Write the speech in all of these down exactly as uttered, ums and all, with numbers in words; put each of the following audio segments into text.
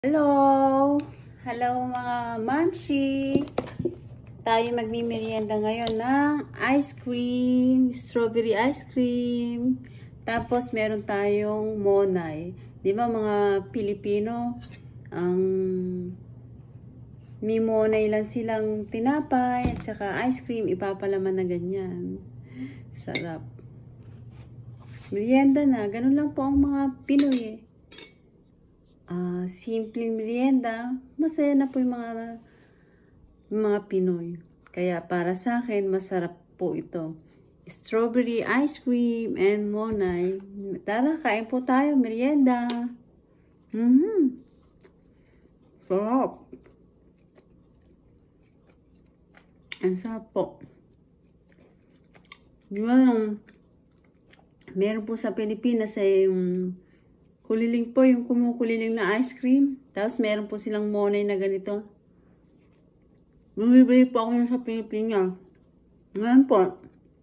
Hello! Hello mga mamshi! Tayo magmimerienda ngayon ng ice cream, strawberry ice cream. Tapos meron tayong monay. Di ba mga Pilipino, ang may monay lang silang tinapay at saka ice cream, ipapalaman na ganyan. Sarap. Merienda na, ganun lang po ang mga Pinoy eh. Uh, simpleng merienda, masaya na po yung mga, yung mga Pinoy. Kaya para sa akin, masarap po ito. Strawberry ice cream and monay. Tara, kain po tayo, merienda. Mm-hmm. Sarap. Ang sarap po. Di ba yung meron po sa Pilipinas ay yung kuliling po, yung kumukuliling na ice cream. Tapos meron po silang monay na ganito. Bumibili po ako sa Pilipinas. Ngayon po,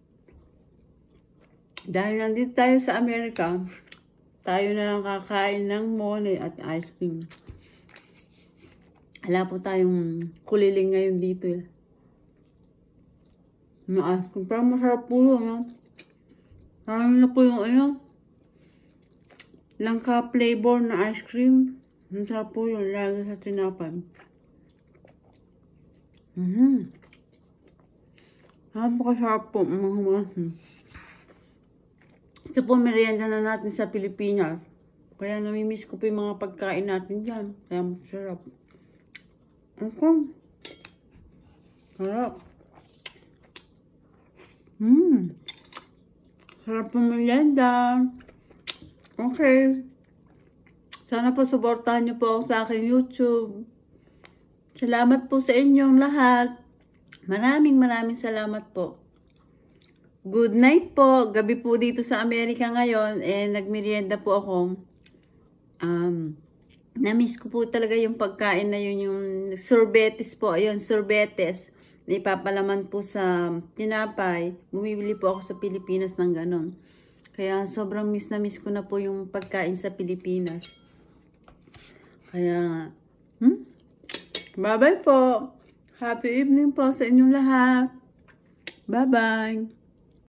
dahil nandito tayo sa Amerika, tayo na lang kakain ng monay at ice cream. Wala po tayong kuliling ngayon dito. Yung ice cream. Pero masarap po yun. No? Parang na po yung ano, langka flavor na ice cream. Ang sarap po yun, lagi sa tinapay. Mm-hmm. Napakasarap po, mga mga. Ito po, merienda na natin sa Pilipinas. Kaya namimiss ko po yung mga pagkain natin dyan. Kaya masarap. Okay. Sarap. Mmm. Sarap po merienda. Okay. Sana po suportahan niyo po ako sa aking YouTube. Salamat po sa inyong lahat. Maraming maraming salamat po. Good night po. Gabi po dito sa Amerika ngayon. Eh, nagmerienda po ako. Um, na-miss ko po talaga yung pagkain na yun, yung sorbetes po. Ayun, sorbetes. Na ipapalaman po sa tinapay. Bumibili po ako sa Pilipinas ng ganon. Kaya sobrang miss na miss ko na po yung pagkain sa Pilipinas. Kaya, hmm? Bye-bye po. Happy evening po sa inyong lahat. Bye-bye.